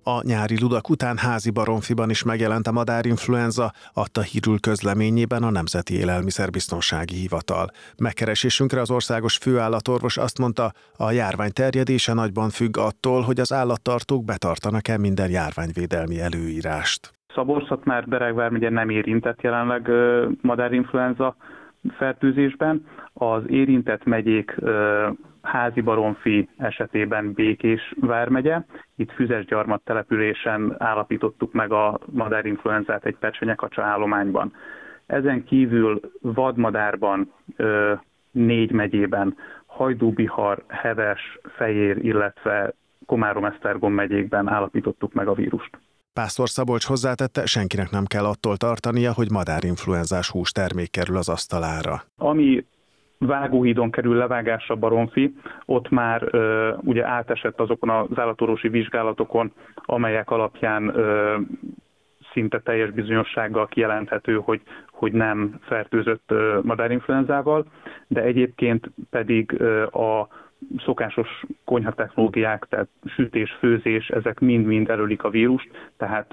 A nyári ludak után házi baromfiban is megjelent a madárinfluenza, adta hírül közleményében a Nemzeti Élelmiszerbiztonsági Hivatal. Megkeresésünkre az országos főállatorvos azt mondta, a járvány terjedése nagyban függ attól, hogy az állattartók betartanak-e minden járványvédelmi előírást. Szabolcs-Szatmár-Bereg vármegye nem érintett jelenleg madárinfluenza fertőzésben. Az érintett megyék házi baromfi esetében Békés vármegye. Itt Füzesgyarmat településen állapítottuk meg a madárinfluenzát egy pecsenyekacsa állományban. Ezen kívül vadmadárban 4 megyében, Hajdú-Bihar, Heves, Fejér, illetve Komárom-Esztergom megyékben állapítottuk meg a vírust. Pásztor Szabolcs hozzátette, senkinek nem kell attól tartania, hogy madárinfluenzás hústermék kerül az asztalára. Ami Vágóhídon kerül levágásra baromfi, ott már ugye átesett azokon az állatorvosi vizsgálatokon, amelyek alapján szinte teljes bizonyossággal kijelenthető, hogy nem fertőzött madárinfluenzával, de egyébként pedig a szokásos konyhatechnológiák, tehát sütés, főzés, ezek mind-mind előlik a vírust, tehát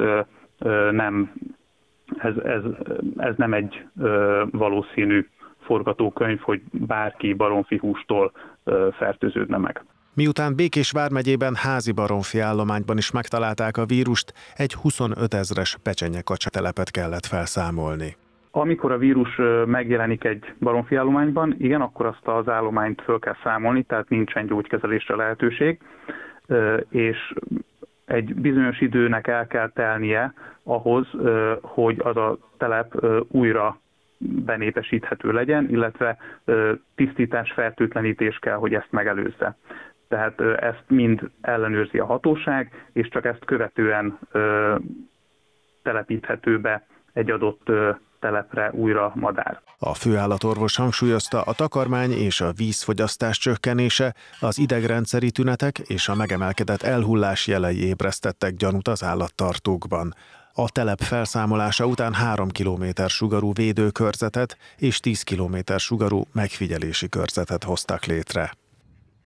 ez nem egy valószínű forgatókönyv, hogy bárki baromfi hústól fertőződne meg. Miután Békés vármegyében házi baromfi állományban is megtalálták a vírust, egy 25 000-es pecsenyekacsa telepet kellett felszámolni. Amikor a vírus megjelenik egy baromfi állományban, igen, akkor azt az állományt föl kell számolni, tehát nincsen gyógykezelésre lehetőség, és egy bizonyos időnek el kell telnie ahhoz, hogy az a telep újra benépesíthető legyen, illetve tisztítás, fertőtlenítés kell, hogy ezt megelőzze. Tehát ezt mind ellenőrzi a hatóság, és csak ezt követően telepíthető be egy adott telepre újra madár. A főállatorvos hangsúlyozta, a takarmány és a vízfogyasztás csökkenése, az idegrendszeri tünetek és a megemelkedett elhullás jelei ébresztettek gyanút az állattartókban. A telep felszámolása után 3 km sugarú védőkörzetet és 10 km sugarú megfigyelési körzetet hoztak létre.